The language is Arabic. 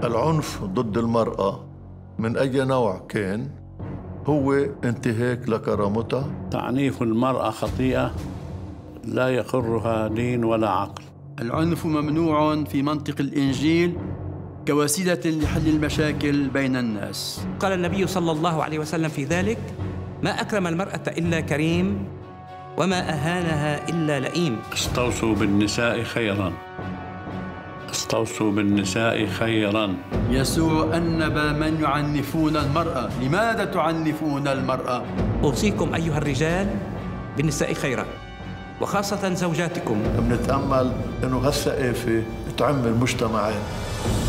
العنف ضد المرأة من أي نوع كان هو انتهاك لكرامتها. تعنيف المرأة خطيئة لا يقرها دين ولا عقل. العنف ممنوع في منطق الإنجيل كوسيلة لحل المشاكل بين الناس. قال النبي صلى الله عليه وسلم في ذلك: ما أكرم المرأة إلا كريم، وما أهانها إلا لئيم. استوصوا بالنساء خيرا، استوصوا بالنساء خيرا. يسوع أنب من يعنفون المرأة. لماذا تعنفون المرأة؟ أوصيكم أيها الرجال بالنساء خيرا، وخاصة زوجاتكم. بنتأمل أنه هالثقافة تعم المجتمعين.